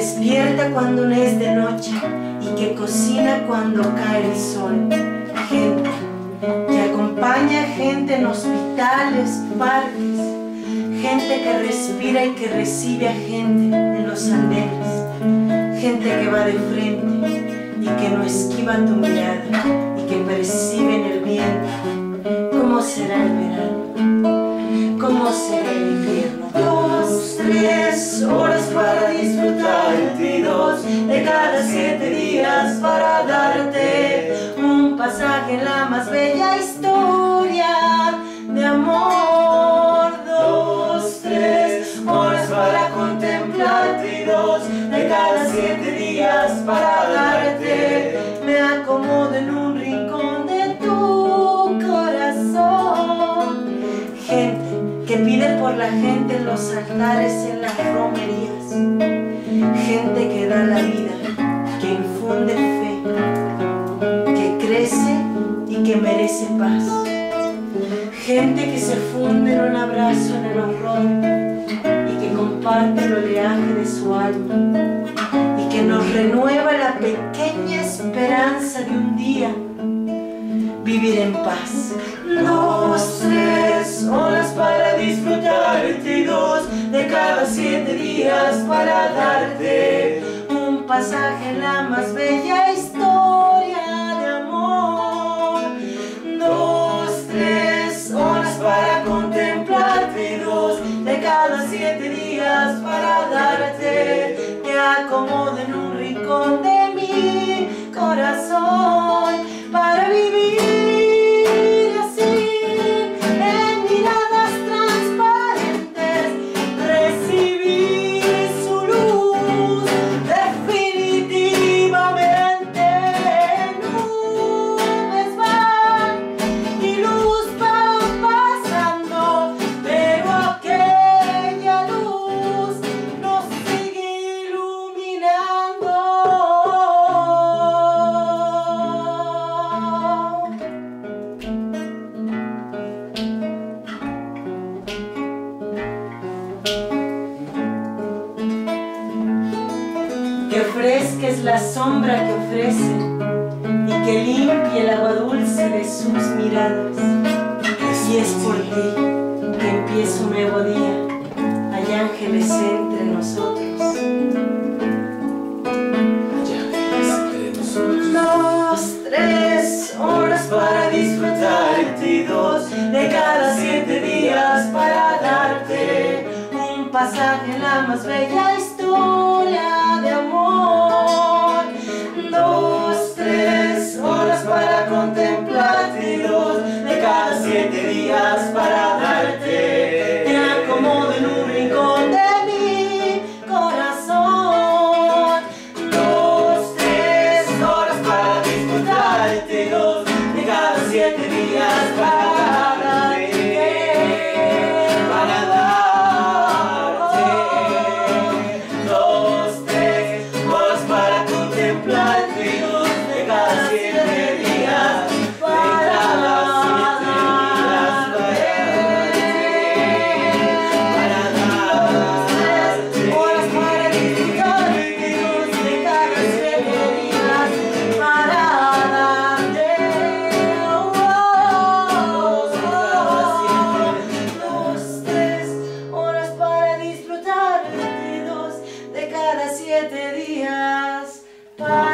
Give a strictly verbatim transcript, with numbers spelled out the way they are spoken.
despierta cuando no es de noche y que cocina cuando cae el sol. Gente que acompaña a gente en hospitales, parques, gente que respira y que recibe a gente en los andenes, gente que va de frente y que no esquiva tu mirada y que percibe en el viento. ¿Cómo será el verano? ¿Cómo será el invierno? Dos, tres horas para disfrutarte y dos de cada siete días para darte un pasaje en la más bella historia de amor. Dos, tres horas para contemplarte y dos de cada siete días para darte. Me acomodo en un rincón de tu corazón. Gente que pide por la gente en los altares, en las romerías. Gente que da la vida, que infunde fe, que crece y que merece paz. Gente que se funde en un abrazo en el horror y que comparte el oleaje de su alma y que nos renueva la pequeña esperanza de un día vivir en paz. Dos, tres horas para disfrutarte y dos de cada siete días para darte un pasaje en la más bella historia de amor. Dos, tres horas para contemplarte y dos de cada siete días para darte. Te acomodo en un rincón de mi corazón para vivir así en miradas transparentes, recibir su luz definitivamente. Nubes van y luz van pasando, pero aquella luz nos sigue iluminando. Que fresca es la sombra que ofrece y que limpie el agua dulce de sus miradas. Y es por ti que empieza un nuevo día. Hay ángeles entre nosotros. Dos, tres horas para disfrutarte y dos de cada siete días para darte un pasaje en la más bella historia de amor. Dos, tres horas para contemplarte y dos de cada siete días para darte. Te acomodo en un rincón de mi corazón. Dos, tres horas para disfrutarte y dos de cada siete días para siete días.